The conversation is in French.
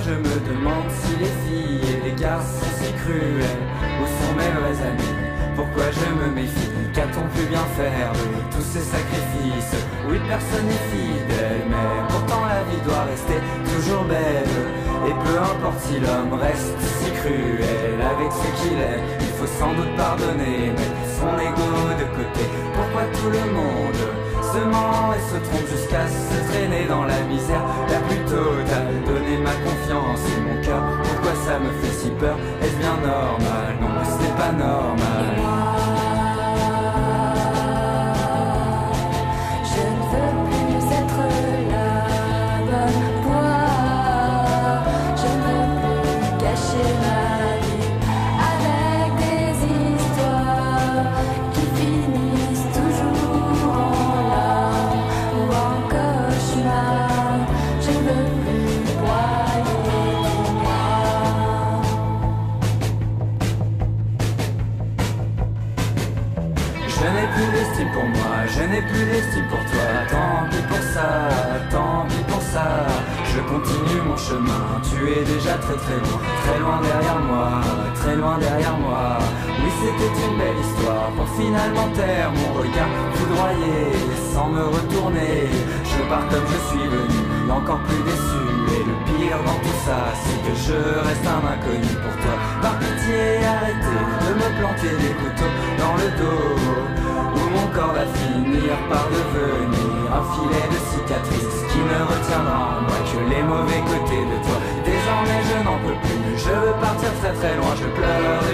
je me demande si les filles et les garçons sont si cruels. Où sont mes vrais amis? Pourquoi je me méfie? Qu'a-t-on pu bien faire de tous ces sacrifices? Oui, personne n'est fidèle, mais pourtant la vie doit rester toujours belle. Et peu importe si l'homme reste si cruel avec ce qu'il est, il faut sans doute pardonner, mettre son ego de côté. Pourquoi tout le monde se ment et se trompe jusqu'à se traîner dans la misère la plus totale? Donner ma confiance et mon cœur, pourquoi ça me fait si peur? Est-ce bien normal? Non, ce n'est pas normal. Je ne veux plus être la bonne voix. Je ne veux plus gâcher ma vie avec des histoires qui finissent toujours en larmes ou en cauchemar. Je ne veux plus broyer du noir. Je n'ai plus d'estime pour moi, je n'ai plus d'estime pour toi. Tant pis pour ça, tant pis pour ça. Je continue mon chemin, tu es déjà très loin derrière moi, très loin derrière moi. Oui, c'était une belle histoire pour finalement taire mon regard foudroyé. Sans me retourner, je pars comme je suis venu, encore plus déçu. Et le pire dans tout ça, c'est que je reste un inconnu pour toi. Par pitié, arrêtez de me planter des couteaux dans le dos, où mon corps va finir par devenir un filet de cicatrices qui ne retiendra en moi que les mauvais côtés de toi. Désormais je n'en peux plus, je veux partir très très loin, je pleure